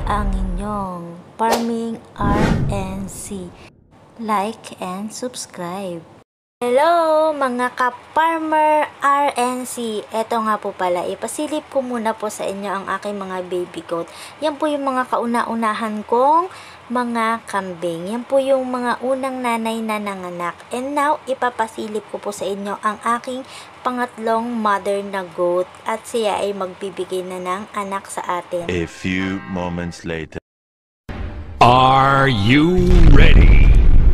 ang inyong Farming RNC. Like and subscribe. Hello mga ka-farmer RNC. Eto nga po pala, ipasilip ko muna po sa inyo ang aking mga baby goat. Yan po yung mga kauna-unahan kong mga kambing. Yan po yung mga unang nanay na nanganak. And now, ipapasilip ko po sa inyo ang aking pangatlong mother na goat. At siya ay magbibigay na ng anak sa atin. A few moments later. Are you ready?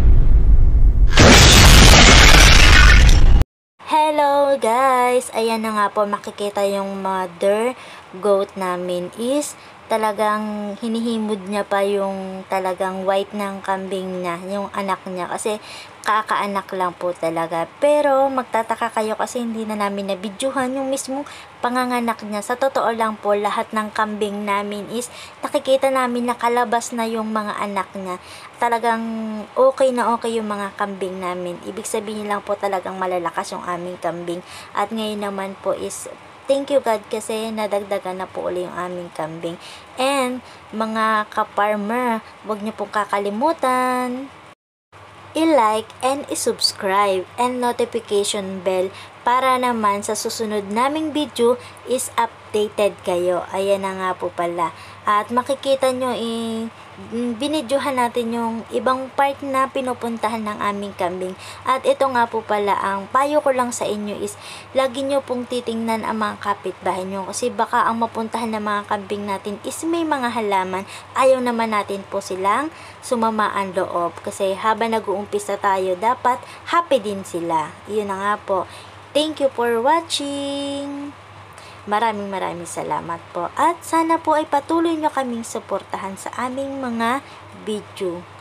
Hello guys! Ayan na nga po, makikita yung mother goat namin is talagang hinihimod niya pa yung talagang white ng kambing niya, yung anak niya, kasi kakaanak lang po talaga. Pero magtataka kayo kasi hindi na namin nabidyohan yung mismong panganganak niya. Sa totoo lang po, lahat ng kambing namin is nakikita namin nakalabas na yung mga anak niya. Talagang okay na okay yung mga kambing namin. Ibig sabihin lang po talagang malalakas yung aming kambing. At ngayon naman po is thank you God kasi nadagdagan na po ulit yung aming kambing. And mga ka-farmer, huwag niyo pong kakalimutan i-like and i-subscribe and notification bell para naman sa susunod naming video is updated kayo. Ayan na nga po pala. At makikita nyo binidyohan natin yung ibang part na pinupuntahan ng aming kambing. At ito nga po pala, ang payo ko lang sa inyo is lagi nyo pong titingnan ang mga kapitbahay nyo, kasi baka ang mapuntahan ng mga kambing natin is may mga halaman. Ayaw naman natin po silang sumama ang loob, kasi habang nag-uumpisa tayo dapat happy din sila. Yun na nga po. Thank you for watching. Maraming salamat po. At sana po ay patuloy nyo kaming suportahan sa aming mga video.